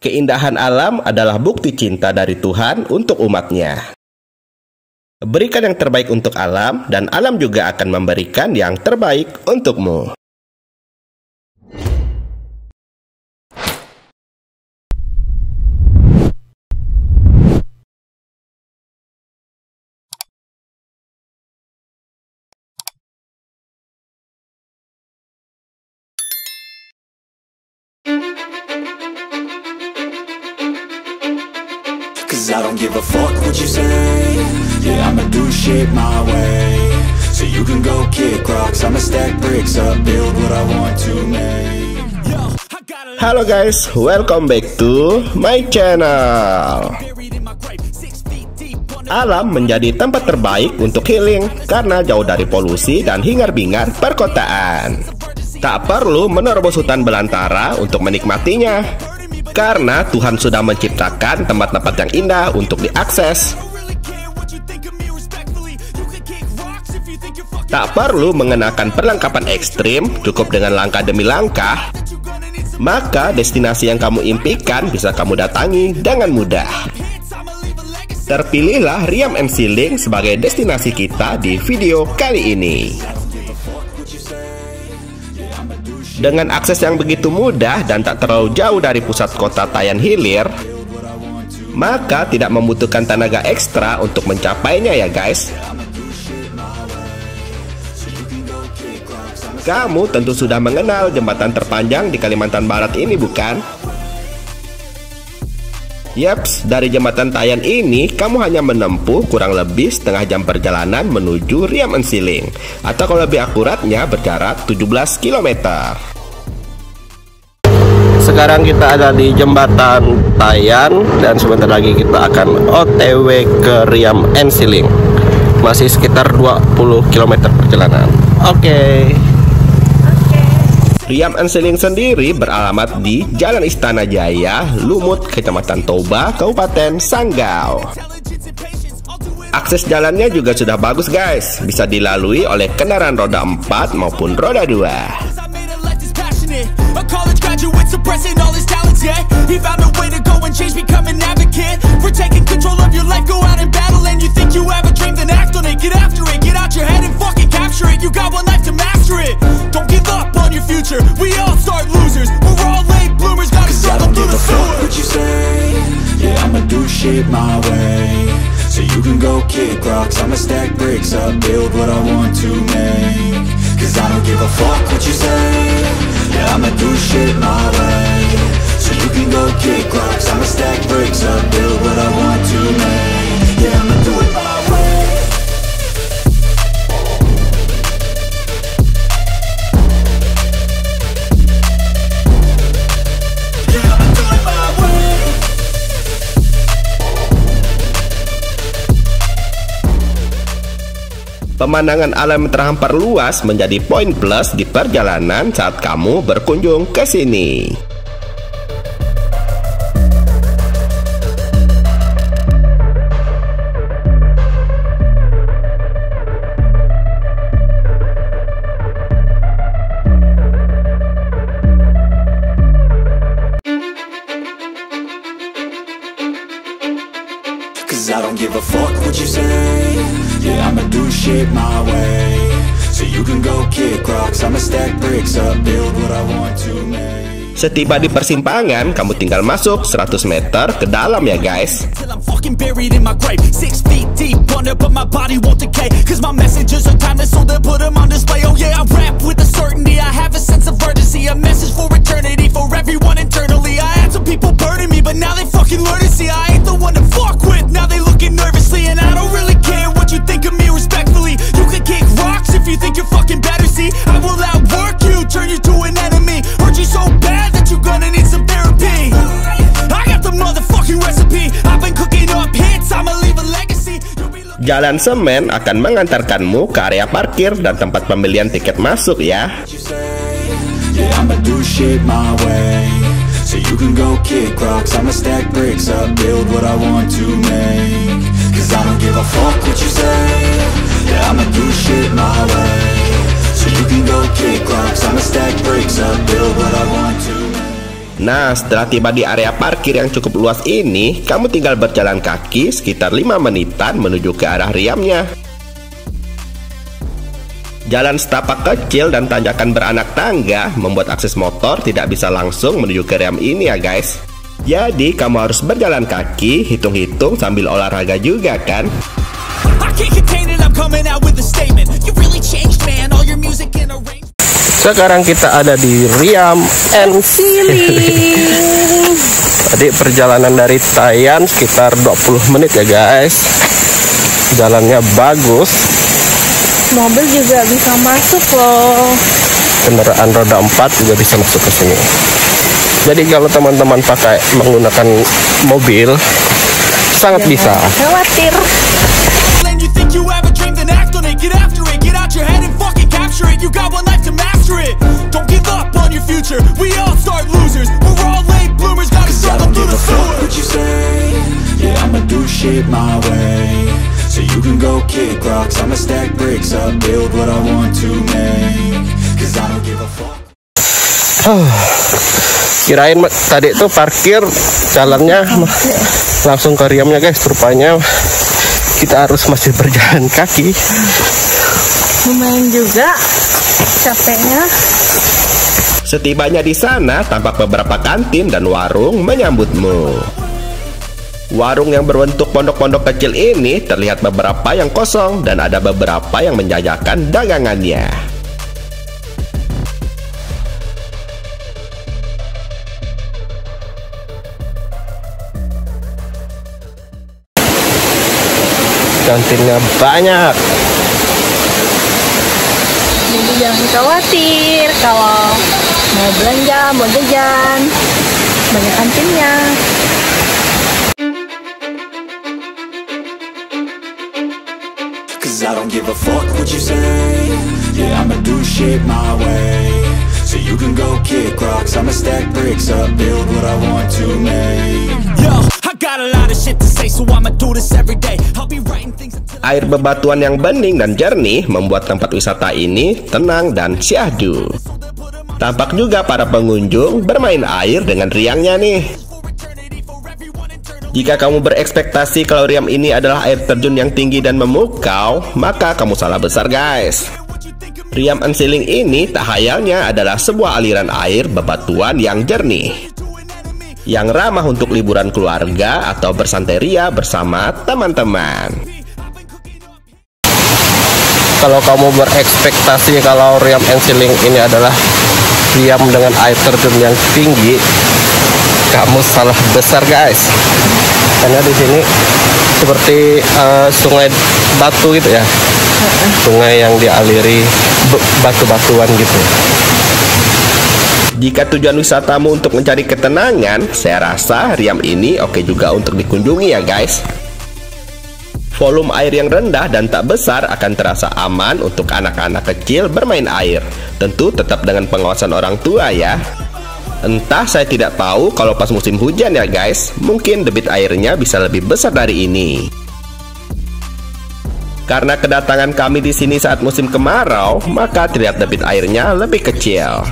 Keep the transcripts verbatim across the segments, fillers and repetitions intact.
Keindahan alam adalah bukti cinta dari Tuhan untuk umatnya. Berikan yang terbaik untuk alam, dan alam juga akan memberikan yang terbaik untukmu. Cause I don't give a fuck what you say. Yeah, I'ma do shit my way. So you can go kick rocks, I'ma stack bricks up, build what I want to make. Halo guys, welcome back to my channel. Alam menjadi tempat terbaik untuk healing karena jauh dari polusi dan hingar-bingar perkotaan. Tak perlu menerobos hutan belantara untuk menikmatinya, karena Tuhan sudah menciptakan tempat-tempat yang indah untuk diakses. Tak perlu mengenakan perlengkapan ekstrim, cukup dengan langkah demi langkah. Maka destinasi yang kamu impikan bisa kamu datangi dengan mudah. Terpilihlah Riam and Ceiling sebagai destinasi kita di video kali ini. Dengan akses yang begitu mudah dan tak terlalu jauh dari pusat kota Tayan Hilir, maka tidak membutuhkan tenaga ekstra untuk mencapainya ya guys. Kamu tentu sudah mengenal jembatan terpanjang di Kalimantan Barat ini, bukan? Yaps, dari jembatan Tayan ini kamu hanya menempuh kurang lebih setengah jam perjalanan menuju Riam and Ceiling, atau kalau lebih akuratnya berjarak tujuh belas kilometer. Sekarang kita ada di jembatan Tayan dan sebentar lagi kita akan O T W ke Riam and Ceiling. Masih sekitar dua puluh kilometer perjalanan. Oke. Okay. Riam and Ceiling sendiri beralamat di Jalan Istana Jaya, Lumut, Kecamatan Toba, Kabupaten Sanggau. Akses jalannya juga sudah bagus guys, bisa dilalui oleh kendaraan roda empat maupun roda dua. We all start losers, we're all late bloomers, gotta struggle through the sewer. What you say, yeah, I'ma do shit my way. So you can go kick rocks, I'ma stack bricks up, build what I want to make. Cause I don't give a fuck what you say, yeah, I'ma do shit my way. So you can go kick rocks, I'ma stack bricks up, build what I want to make. Yeah, I'ma do it my way. Pemandangan alam terhampar luas menjadi poin plus di perjalanan saat kamu berkunjung ke sini. Cause I don't give a fuck what you say. Yeah, I'ma do shit my way. So you can go kick rocks, I'ma stack bricks up, build what I want to make. Setiba di persimpangan, kamu tinggal masuk seratus meter ke dalam ya guys. Jalan semen akan mengantarkanmu ke area parkir dan tempat pembelian tiket masuk ya. Yeah, I'ma do shit my way. So you can go kick rocks, I'ma stack bricks up, build what I want to make. Cause I don't give a fuck what you say. Yeah, I'ma do shit my way. So you can go kick rocks, I'ma stack bricks up, build what I want to make. Nah, setelah tiba di area parkir yang cukup luas ini, kamu tinggal berjalan kaki sekitar lima menitan menuju ke arah riamnya. Jalan setapak kecil dan tanjakan beranak tangga membuat akses motor tidak bisa langsung menuju ke riam ini ya guys. Jadi kamu harus berjalan kaki, hitung-hitung sambil olahraga juga kan. Sekarang kita ada di Riam and Siling. Tadi perjalanan dari Tayan sekitar dua puluh menit ya guys. Jalannya bagus. Mobil juga bisa masuk loh. Kendaraan roda empat juga bisa masuk ke sini. Jadi kalau teman-teman pakai menggunakan mobil sangat Jangan bisa. Khawatir. So you can go kick rocks, I'ma stack bricks up, build what I want to make, cause I don't give a fuck. Kirain tadi tuh parkir jalannya langsung ke riamnya guys, rupanya kita harus masih berjalan kaki. Lumayan juga capeknya. Setibanya di sana, tampak beberapa kantin dan warung menyambutmu. Warung yang berbentuk pondok-pondok kecil ini terlihat beberapa yang kosong dan ada beberapa yang menjajakan dagangannya. Kantinnya banyak. Jadi jangan khawatir kalau mau belanja, mau jajan, banyak kantinnya. I don't give a fuck what you say. Yeah, I'ma do shit my way. So you can go kick rocks, I'ma stack bricks up, build what I want to make. Yo, I got a lot of shit to say, so I'ma do this every day. I'll be writing things until... Air bebatuan yang bening dan jernih membuat tempat wisata ini tenang dan syahdu. Tampak juga para pengunjung bermain air dengan riangnya nih. Jika kamu berekspektasi kalau riam ini adalah air terjun yang tinggi dan memukau, maka kamu salah besar guys. Riam and Siling ini tak hayalnya adalah sebuah aliran air bebatuan yang jernih, yang ramah untuk liburan keluarga atau bersantai ria bersama teman-teman. Kalau kamu berekspektasi kalau Riam and Siling ini adalah riam dengan air terjun yang tinggi, kamu salah besar guys. Karena di sini seperti uh, sungai batu gitu ya, sungai yang dialiri batu-batuan gitu. Jika tujuan wisatamu untuk mencari ketenangan, saya rasa Riam ini oke juga untuk dikunjungi ya guys. Volume air yang rendah dan tak besar akan terasa aman untuk anak-anak kecil bermain air. Tentu tetap dengan pengawasan orang tua ya. Entah, saya tidak tahu kalau pas musim hujan ya guys, mungkin debit airnya bisa lebih besar dari ini. Karena kedatangan kami di sini saat musim kemarau, maka terlihat debit airnya lebih kecil.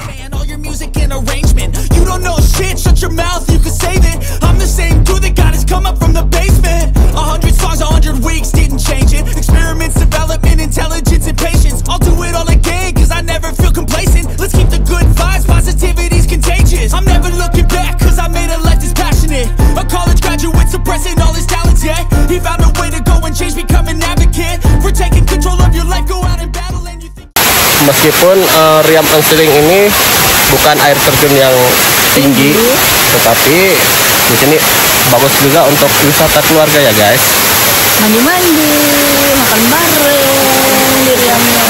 I'm never looking back cause I made a life that's passionate. A college graduate suppressing all his talents, yeah. He found a way to go and change, become an advocate for taking control of your life, go out and battle and you think... Meskipun uh, Riam and Siling ini bukan air terjun yang tinggi, tetapi di sini bagus juga untuk wisata keluarga ya guys. Mandi-mandi, makan bareng di riamnya.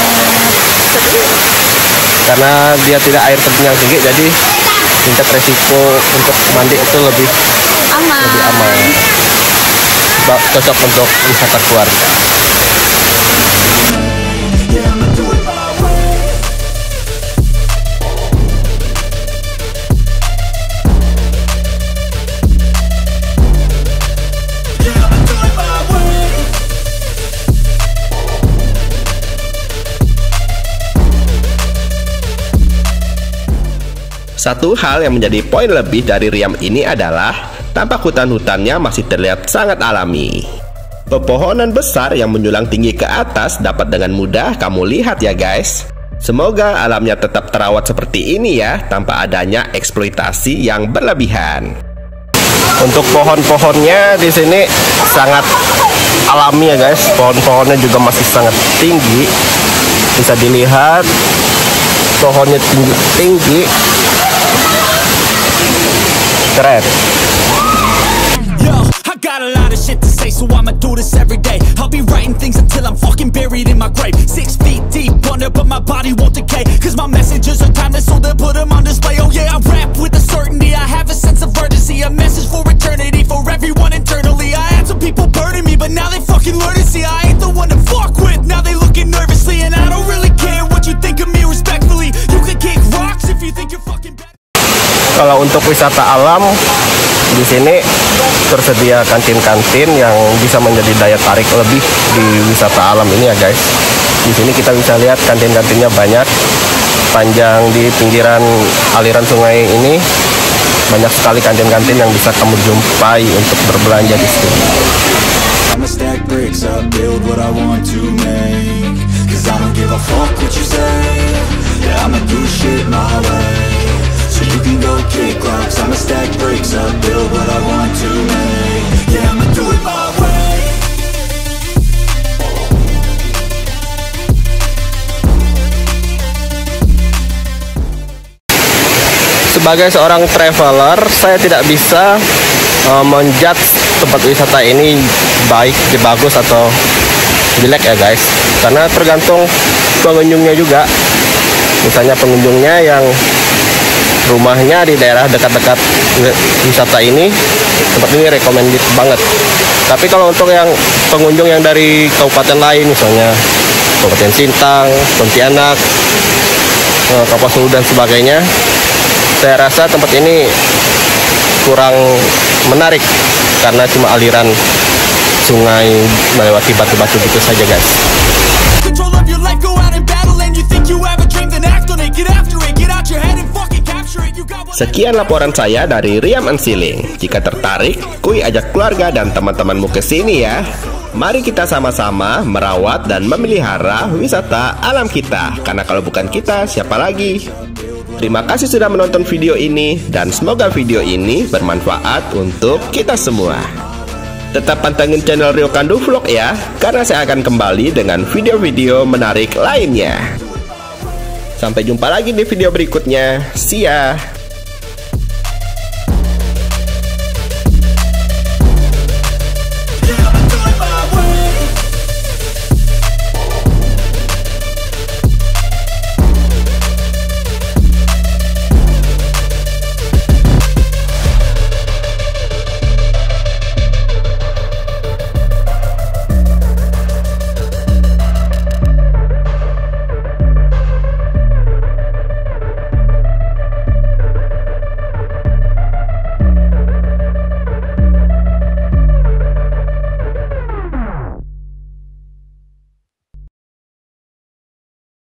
Karena dia tidak air terjun yang tinggi, jadi tingkat resiko untuk mandi itu lebih aman. Lebih aman. Cocok untuk wisata keluarga. Satu hal yang menjadi poin lebih dari Riam ini adalah tampak hutan-hutannya masih terlihat sangat alami. Pepohonan besar yang menjulang tinggi ke atas dapat dengan mudah kamu lihat ya guys. Semoga alamnya tetap terawat seperti ini ya, tanpa adanya eksploitasi yang berlebihan. Untuk pohon-pohonnya di sini sangat alami ya guys. Pohon-pohonnya juga masih sangat tinggi. Bisa dilihat pohonnya tinggi-tinggi. Keren. Got a lot of shit to say, so I'ma do this every day. I'll be writing things until I'm fucking buried in my grave. Six feet deep under, but my body won't decay. Cause my messages are timeless, so they'll put them on display. Oh yeah, I rap with a certainty, I have a sense of urgency. A message for eternity, for everyone internally. I had some people burning me, but now they fucking learn to see I ain't the one to fuck with, now they looking nervously. And I don't really care what you think of me respectfully. You can kick rocks if you think you're fucking bad. Kalau untuk wisata alam, di sini tersedia kantin-kantin yang bisa menjadi daya tarik lebih di wisata alam ini ya guys. Di sini kita bisa lihat kantin-kantinnya banyak. Panjang di pinggiran aliran sungai ini banyak sekali kantin-kantin yang bisa kamu jumpai untuk berbelanja di sini. I'ma stack bricks up, build what I want to make. Cause I don't give a fuck what you say. Yeah, I'ma do shit my way. So you can go kick rocks, I'ma stack bricks up, build what I want to make. Yeah, I'ma do it my way. Sebagai seorang traveler, saya tidak bisa uh, menjudge tempat wisata ini baik, bagus atau jelek ya guys. Karena tergantung pengunjungnya juga. Misalnya pengunjungnya yang rumahnya di daerah dekat-dekat wisata ini, tempat ini recommended banget. Tapi kalau untuk yang pengunjung yang dari kabupaten lain, misalnya Kabupaten Sintang, Pontianak, Kapuas Hulu dan sebagainya, saya rasa tempat ini kurang menarik karena cuma aliran sungai melewati batu-batu gitu saja guys. Sekian laporan saya dari Riam and Siling. Jika tertarik, kuy ajak keluarga dan teman-temanmu ke sini ya. Mari kita sama-sama merawat dan memelihara wisata alam kita. Karena kalau bukan kita, siapa lagi? Terima kasih sudah menonton video ini, dan semoga video ini bermanfaat untuk kita semua. Tetap pantengin channel Rio Kandu Vlog ya, karena saya akan kembali dengan video-video menarik lainnya. Sampai jumpa lagi di video berikutnya. See ya!